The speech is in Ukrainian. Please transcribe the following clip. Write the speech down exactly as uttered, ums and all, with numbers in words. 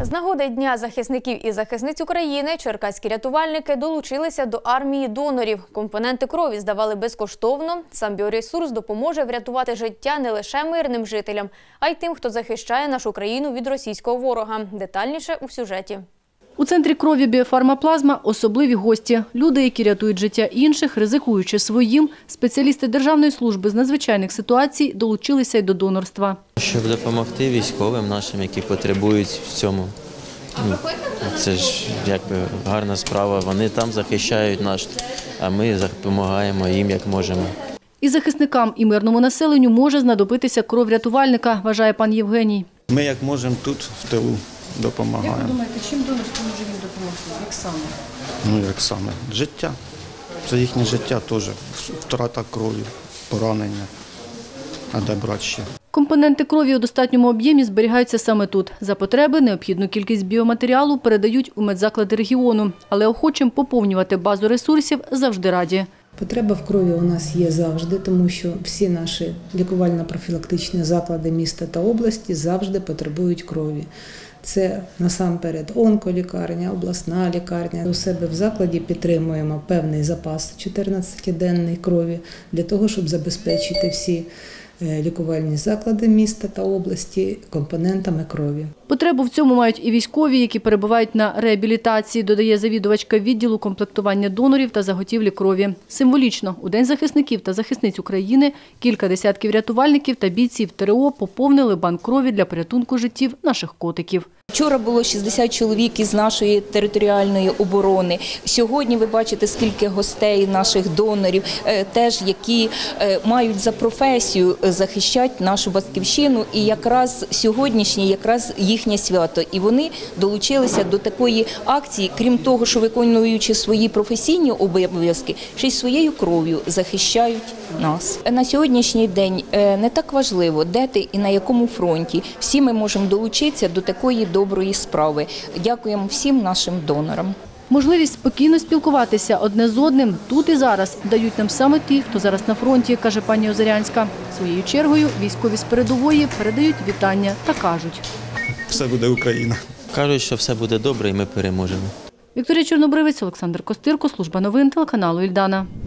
З нагоди Дня захисників і захисниць України черкаські рятувальники долучилися до армії донорів. Компоненти крові здавали безкоштовно. Сам біоресурс допоможе врятувати життя не лише мирним жителям, а й тим, хто захищає нашу країну від російського ворога. Детальніше у сюжеті. У центрі крові «Біофармаплазма» особливі гості. Люди, які рятують життя інших, ризикуючи своїм. Спеціалісти Державної служби з надзвичайних ситуацій долучилися й до донорства. Щоб допомогти військовим нашим, які потребують в цьому. Це ж якби гарна справа. Вони там захищають нас, а ми допомагаємо їм, як можемо. І захисникам, і мирному населенню може знадобитися кров рятувальника, вважає пан Євгеній. Ми як можемо тут, в тилу, допомагаємо. Як ви думаєте, чим донорство може їм допомогти? Як саме? Ну, як саме? Життя. Це їхнє життя теж. Втрата крові, поранення. А де брати ще? Компоненти крові у достатньому об'ємі зберігаються саме тут. За потреби необхідну кількість біоматеріалу передають у медзаклади регіону. Але охочим поповнювати базу ресурсів завжди раді. Потреба в крові у нас є завжди, тому що всі наші лікувально-профілактичні заклади міста та області завжди потребують крові. Це насамперед онколікарня, обласна лікарня. У себе в закладі підтримуємо певний запас чотирнадцятиденної крові для того, щоб забезпечити всі лікувальні заклади міста та області компонентами крові. Потребу в цьому мають і військові, які перебувають на реабілітації, додає завідувачка відділу комплектування донорів та заготівлі крові. Символічно, у День захисників та захисниць України кілька десятків рятувальників та бійців ТРО поповнили банк крові для порятунку життів наших котиків. Вчора було шістдесят чоловік із нашої територіальної оборони. Сьогодні ви бачите, скільки гостей наших донорів, теж які мають за професію захищати нашу батьківщину. І якраз сьогоднішнє якраз їхнє свято. І вони долучилися до такої акції, крім того, що виконуючи свої професійні обов'язки, ще й своєю кров'ю захищають нас. На сьогоднішній день не так важливо, де ти і на якому фронті. Всі ми можемо долучитися до такої доброї справи. Дякуємо всім нашим донорам. Можливість спокійно спілкуватися одне з одним тут і зараз дають нам саме ті, хто зараз на фронті, каже пані Озерянська. Своєю чергою військові з передової передають вітання та кажуть: все буде Україна. Кажуть, що все буде добре і ми переможемо. Вікторія Чорнобривець, Олександр Костирко, служба новин телеканалу «Ільдана».